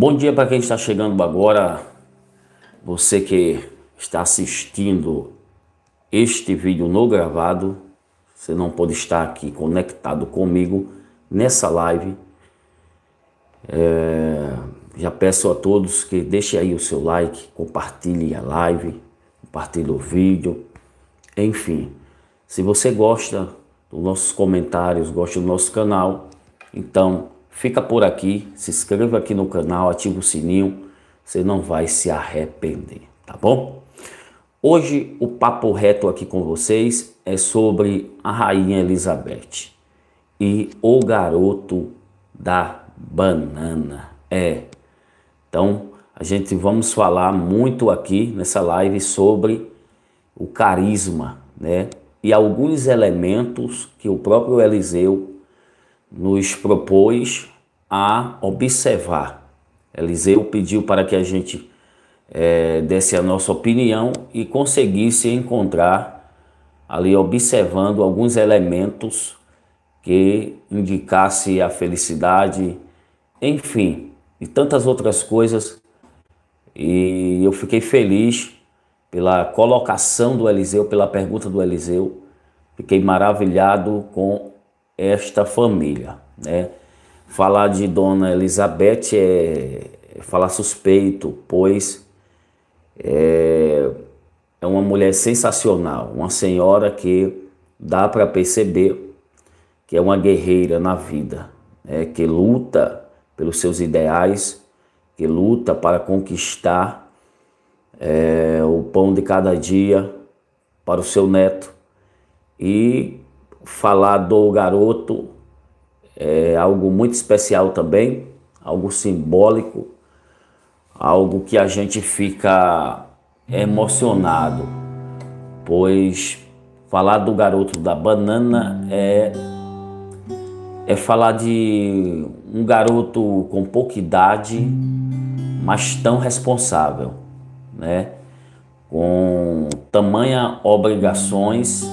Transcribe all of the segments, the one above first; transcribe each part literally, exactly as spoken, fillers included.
Bom dia para quem está chegando agora, você que está assistindo este vídeo no gravado. Você não pode estar aqui conectado comigo nessa live. É, já peço a todos que deixem aí o seu like, compartilhe a live, compartilhe o vídeo, enfim. Se você gosta dos nossos comentários, gosta do nosso canal, então fica por aqui, se inscreva aqui no canal, ativa o sininho, você não vai se arrepender, tá bom? Hoje o papo reto aqui com vocês é sobre a Rainha Elizabeth e o garoto da banana. É, então a gente vamos falar muito aqui nessa live sobre o carisma, né? E alguns elementos que o próprio Eliseu nos propôs a observar. Eliseu pediu para que a gente é, desse a nossa opinião e conseguisse encontrar ali, observando alguns elementos que indicasse a felicidade, enfim, e tantas outras coisas. E eu fiquei feliz pela colocação do Eliseu, pela pergunta do Eliseu. Fiquei maravilhado com esta família, né? Falar de Dona Elizabeth é, é falar suspeito, pois é, é uma mulher sensacional, uma senhora que dá para perceber que é uma guerreira na vida, né? Que luta pelos seus ideais, que luta para conquistar é, o pão de cada dia para o seu neto. E falar do garoto é algo muito especial também, algo simbólico, algo que a gente fica emocionado, pois falar do garoto da banana é, é falar de um garoto com pouca idade, mas tão responsável, né? Com tamanha obrigações,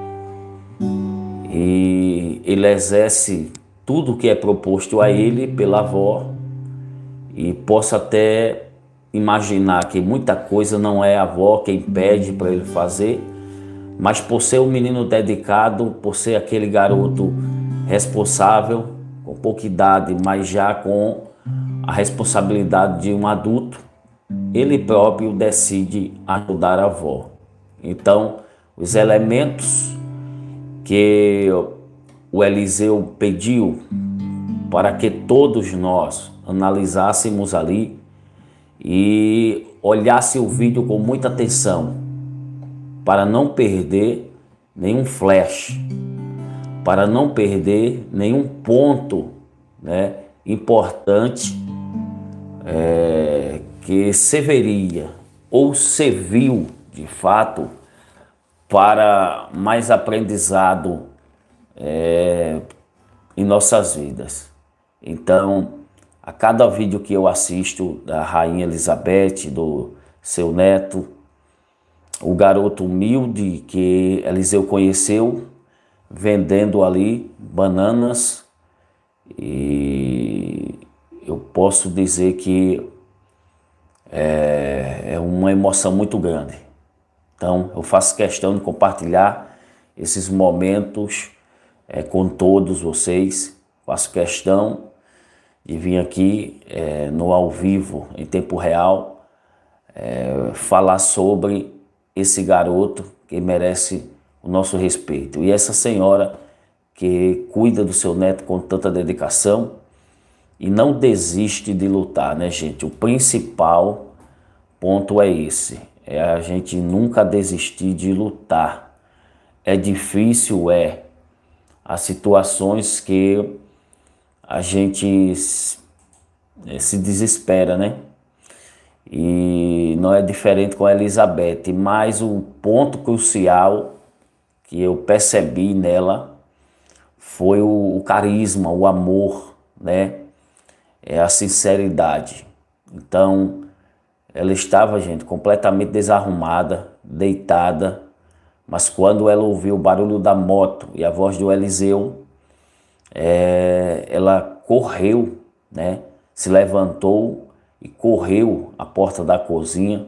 e ele exerce tudo que é proposto a ele pela avó, e posso até imaginar que muita coisa não é a avó quem pede para ele fazer, mas por ser um menino dedicado, por ser aquele garoto responsável, com pouca idade, mas já com a responsabilidade de um adulto, ele próprio decide ajudar a avó. Então, os elementos que o Eliseu pediu para que todos nós analisássemos ali e olhasse o vídeo com muita atenção, para não perder nenhum flash, para não perder nenhum ponto, né, importante é, que serviria ou serviu de fato para mais aprendizado é, em nossas vidas. Então, a cada vídeo que eu assisto da Rainha Elizabeth, do seu neto, o garoto humilde que Eliseu conheceu, vendendo ali bananas, e eu posso dizer que é, é uma emoção muito grande. Então, eu faço questão de compartilhar esses momentos é, com todos vocês. Faço questão de vir aqui é, no ao vivo, em tempo real, é, falar sobre esse garoto que merece o nosso respeito. E essa senhora que cuida do seu neto com tanta dedicação e não desiste de lutar, né, gente? O principal ponto é esse. É a gente nunca desistir de lutar. É difícil, é. Há situações que a gente se desespera, né? E não é diferente com a Elizabeth, mas o ponto crucial que eu percebi nela foi o, o carisma, o amor, né? É a sinceridade. Então, ela estava, gente, completamente desarrumada, deitada, mas quando ela ouviu o barulho da moto e a voz do Eliseu, é, ela correu, né? Se levantou e correu à porta da cozinha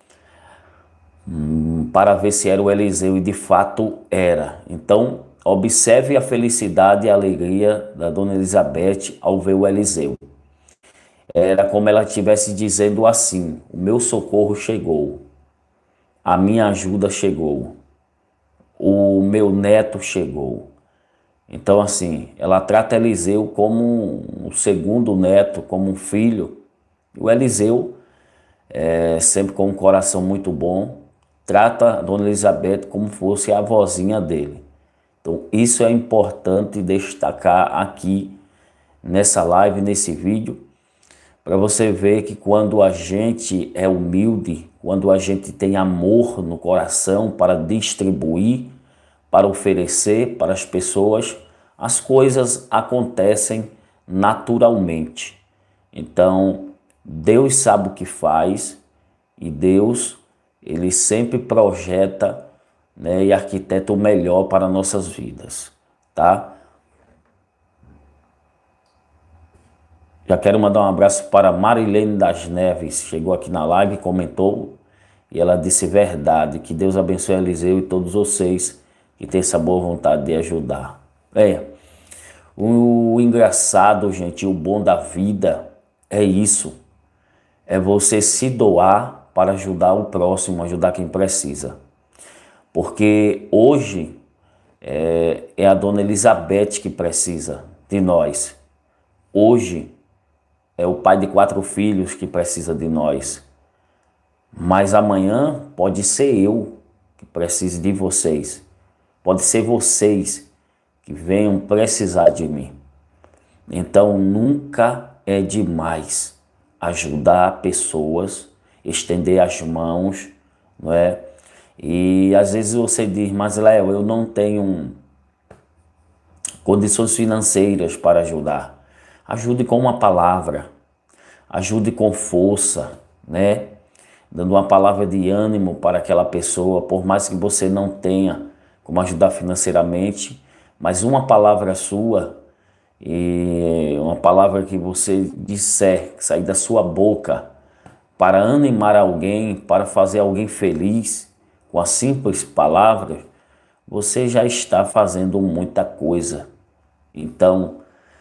hum, para ver se era o Eliseu, e de fato era. Então, observe a felicidade e a alegria da dona Elizabeth ao ver o Eliseu. Era como ela estivesse dizendo assim: o meu socorro chegou, a minha ajuda chegou, o meu neto chegou. Então, assim, ela trata Eliseu como um segundo neto, como um filho. O Eliseu, é, sempre com um coração muito bom, trata a dona Elizabeth como fosse a avózinha dele. Então, isso é importante destacar aqui nessa live, nesse vídeo, para você ver que quando a gente é humilde, quando a gente tem amor no coração para distribuir, para oferecer para as pessoas, as coisas acontecem naturalmente. Então, Deus sabe o que faz e Deus, ele sempre projeta, né, e arquiteta o melhor para nossas vidas, tá? Já quero mandar um abraço para Marilene das Neves, chegou aqui na live, comentou, e ela disse verdade, que Deus abençoe Eliseu e todos vocês que têm essa boa vontade de ajudar. É, o engraçado, gente, o bom da vida é isso, é você se doar para ajudar o próximo, ajudar quem precisa. Porque hoje é, é a dona Elizabeth que precisa de nós. Hoje é o pai de quatro filhos que precisa de nós. Mas amanhã pode ser eu que precise de vocês. Pode ser vocês que venham precisar de mim. Então nunca é demais ajudar pessoas, estender as mãos, não é? E às vezes você diz: mas Léo, eu não tenho condições financeiras para ajudar. Ajude com uma palavra, ajude com força, né? Dando uma palavra de ânimo para aquela pessoa, por mais que você não tenha como ajudar financeiramente, mas uma palavra sua, e uma palavra que você disser, que sair da sua boca, para animar alguém, para fazer alguém feliz, com as simples palavras, você já está fazendo muita coisa. Então,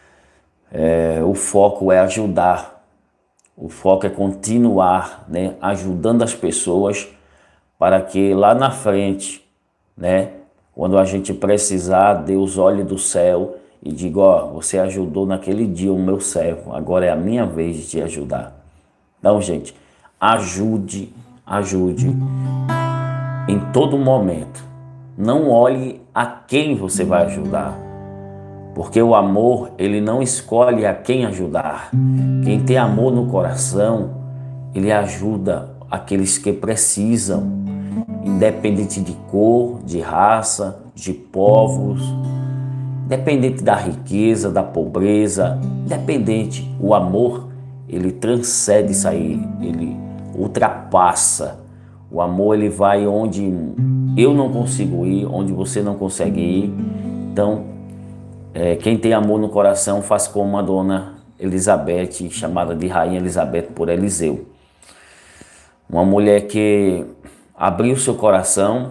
é, o foco é ajudar, o foco é continuar, né, ajudando as pessoas para que lá na frente, né, quando a gente precisar, Deus olhe do céu e diga: ó, você ajudou naquele dia o meu servo, agora é a minha vez de te ajudar. Então, gente, ajude, ajude em todo momento. Não olhe a quem você vai ajudar, porque o amor, ele não escolhe a quem ajudar. Quem tem amor no coração, ele ajuda aqueles que precisam, independente de cor, de raça, de povos, independente da riqueza, da pobreza, independente. O amor, ele transcende isso aí, ele ultrapassa. O amor, ele vai onde eu não consigo ir, onde você não consegue ir. Então, é, quem tem amor no coração faz como a dona Elizabeth, chamada de Rainha Elizabeth por Eliseu. Uma mulher que abriu seu coração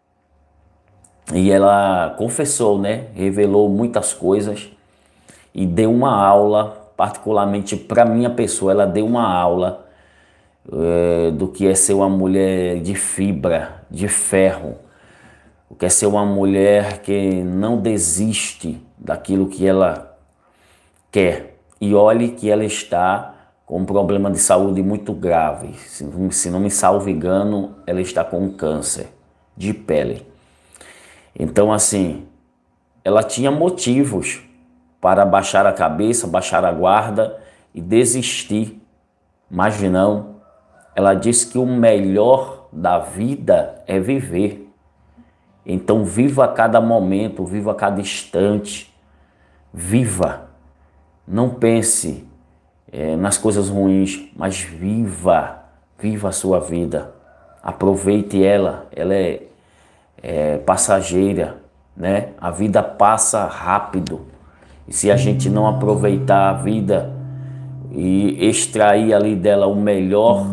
e ela confessou, né? Revelou muitas coisas e deu uma aula, particularmente para minha pessoa, ela deu uma aula É, do que é ser uma mulher de fibra, de ferro, o que é ser uma mulher que não desiste daquilo que ela quer. E olhe que ela está com um problema de saúde muito grave, se, se não me salvo engano, ela está com um câncer de pele. Então, assim, ela tinha motivos para baixar a cabeça, baixar a guarda e desistir, mas não. Ela diz que o melhor da vida é viver. Então viva a cada momento, viva a cada instante. Viva. Não pense é, nas coisas ruins, mas viva. Viva a sua vida. Aproveite ela. Ela é, é passageira, né? A vida passa rápido. E se a gente não aproveitar a vida e extrair ali dela o melhor,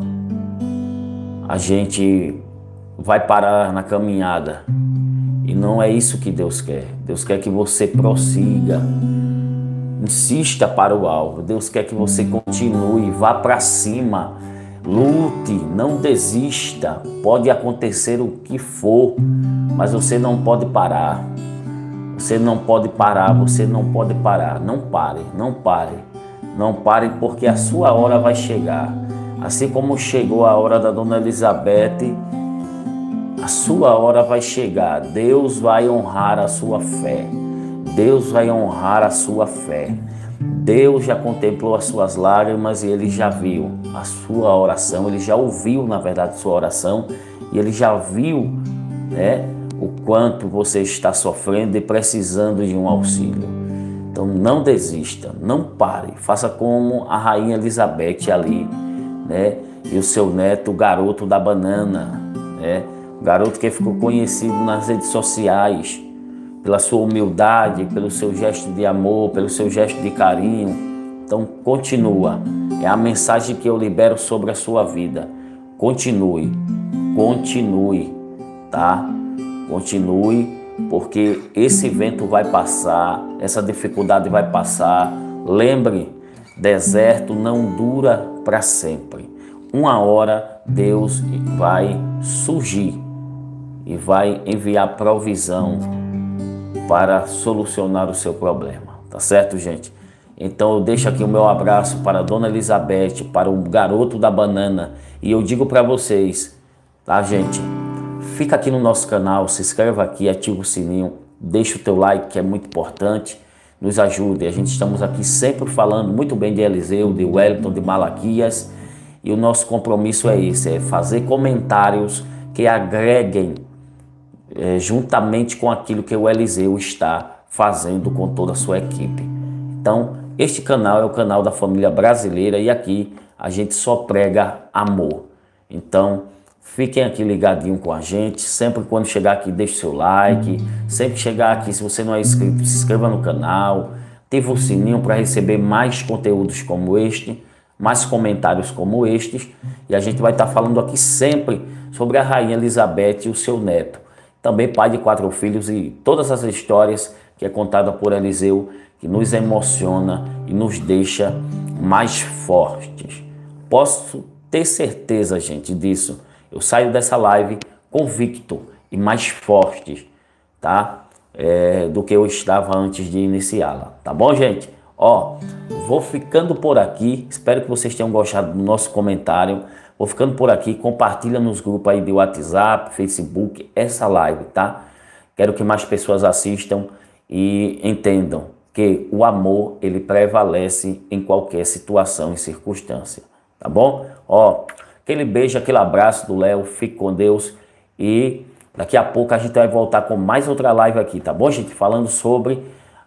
a gente vai parar na caminhada. E não é isso que Deus quer. Deus quer que você prossiga, insista para o alvo. Deus quer que você continue, vá para cima, lute, não desista. Pode acontecer o que for, mas você não pode parar. Você não pode parar, você não pode parar. Não pare, não pare. Não pare, porque a sua hora vai chegar. Assim como chegou a hora da Dona Elizabeth, a sua hora vai chegar. Deus vai honrar a sua fé. Deus vai honrar a sua fé. Deus já contemplou as suas lágrimas e Ele já viu a sua oração. Ele já ouviu, na verdade, a sua oração. E Ele já viu, né, o quanto você está sofrendo e precisando de um auxílio. Então não desista, não pare. Faça como a Rainha Elizabeth ali, né? E o seu neto, o garoto da banana, né? O garoto que ficou conhecido nas redes sociais pela sua humildade, pelo seu gesto de amor, pelo seu gesto de carinho. Então continua. É a mensagem que eu libero sobre a sua vida. Continue, continue, tá? Continue, porque esse vento vai passar, essa dificuldade vai passar. Lembre, deserto não dura para sempre. Uma hora Deus vai surgir e vai enviar provisão para solucionar o seu problema, tá certo, gente? Então eu deixo aqui o meu abraço para a Dona Elizabeth, para o garoto da banana, e eu digo para vocês, tá, gente? Fica aqui no nosso canal, se inscreva aqui, ativa o sininho, deixa o teu like, que é muito importante, nos ajude. A gente estamos aqui sempre falando muito bem de Eliseu, de Wellington, de Malaquias, e o nosso compromisso é esse, é fazer comentários que agreguem é, juntamente com aquilo que o Eliseu está fazendo com toda a sua equipe. Então, este canal é o canal da família brasileira e aqui a gente só prega amor. Então, fiquem aqui ligadinho com a gente. Sempre quando chegar aqui, deixe seu like. Sempre chegar aqui, se você não é inscrito, se inscreva no canal. Ative o sininho para receber mais conteúdos como este, mais comentários como estes. E a gente vai estar falando aqui sempre sobre a Rainha Elizabeth e o seu neto. Também pai de quatro filhos e todas as histórias que é contada por Eliseu, que nos emociona e nos deixa mais fortes. Posso ter certeza, gente, disso. Eu saio dessa live convicto e mais forte, tá? É, do que eu estava antes de iniciá-la, tá bom, gente? Ó, vou ficando por aqui. Espero que vocês tenham gostado do nosso comentário. Vou ficando por aqui. Compartilha nos grupos aí de WhatsApp, Facebook, essa live, tá? Quero que mais pessoas assistam e entendam que o amor, ele prevalece em qualquer situação e circunstância, tá bom? Ó, aquele beijo, aquele abraço do Léo, fique com Deus e daqui a pouco a gente vai voltar com mais outra live aqui, tá bom, gente? Falando sobre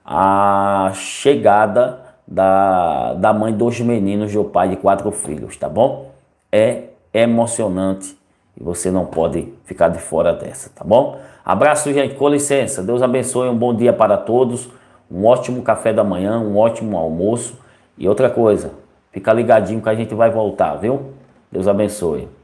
a chegada da, da mãe dos meninos do pai de quatro filhos, tá bom? É emocionante e você não pode ficar de fora dessa, tá bom? Abraço, gente, com licença, Deus abençoe, um bom dia para todos, um ótimo café da manhã, um ótimo almoço e outra coisa, fica ligadinho que a gente vai voltar, viu? Deus abençoe.